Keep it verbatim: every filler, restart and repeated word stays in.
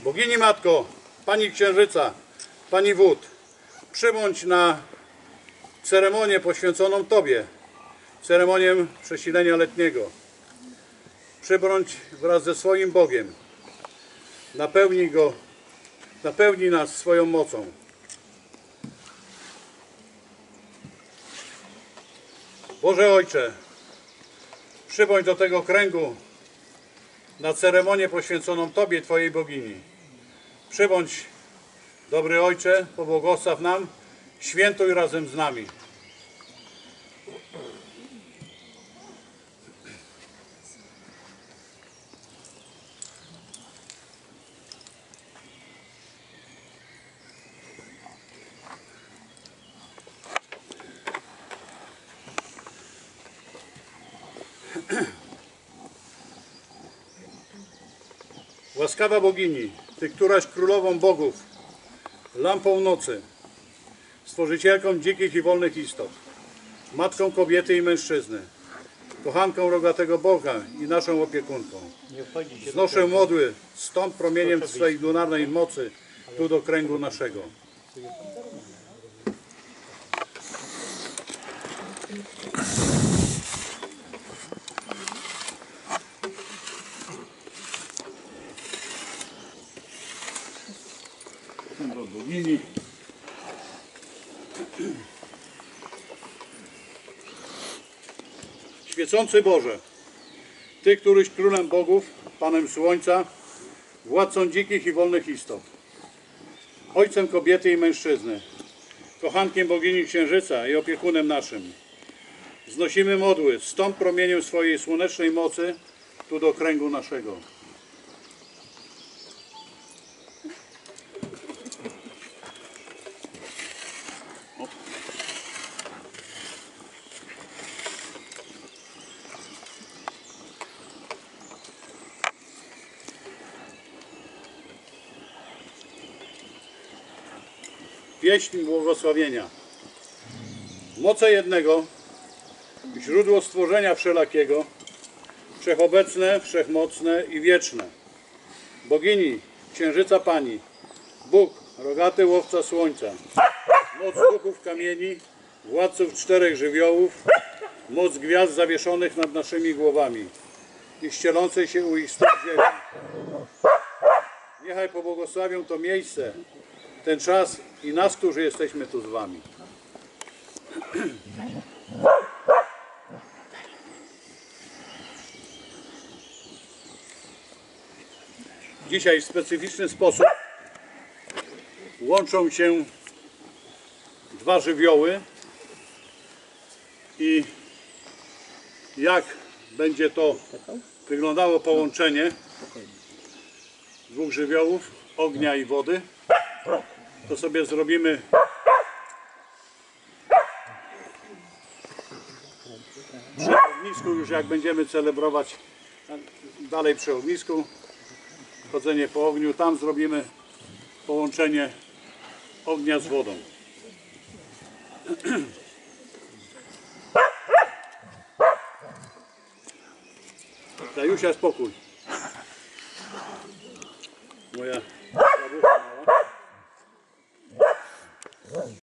Bogini Matko, Pani Księżyca, Pani Wód, przybądź na ceremonię poświęconą Tobie, ceremonię przesilenia letniego. Przybądź wraz ze swoim Bogiem. Napełnij Go, napełnij nas swoją mocą. Boże Ojcze, przybądź do tego kręgu na ceremonię poświęconą Tobie, Twojej bogini. Przybądź, dobry Ojcze, pobłogosław nam, świętuj razem z nami. Łaskawa bogini, Ty, któraś królową bogów, lampą nocy, stworzycielką dzikich i wolnych istot, matką kobiety i mężczyzny, kochanką rogatego Boga i naszą opiekunką. Znoszę modły stąd promieniem swej lunarnej mocy tu do kręgu naszego. Do bogini. Świecący Boże, Ty, któryś królem bogów, Panem Słońca, władcą dzikich i wolnych istot, ojcem kobiety i mężczyzny, kochankiem bogini Księżyca i opiekunem naszym, znosimy modły stąd promieniem swojej słonecznej mocy tu do kręgu naszego. Pieśń błogosławienia. Moce jednego, źródło stworzenia wszelakiego, wszechobecne, wszechmocne i wieczne. Bogini, Księżyca Pani, Bóg, rogaty łowca słońca, moc duchów kamieni, władców czterech żywiołów, moc gwiazd zawieszonych nad naszymi głowami i ścielącej się u ich stóp ziemi. Niechaj pobłogosławią to miejsce, ten czas i nas, którzy jesteśmy tu z Wami. Dzisiaj w specyficzny sposób łączą się dwa żywioły i jak będzie to wyglądało połączenie dwóch żywiołów, ognia i wody, to sobie zrobimy przy ognisku, już jak będziemy celebrować dalej przy ognisku, chodzenie po ogniu, tam zrobimy połączenie ognia z wodą. Dajusia, spokój. Moja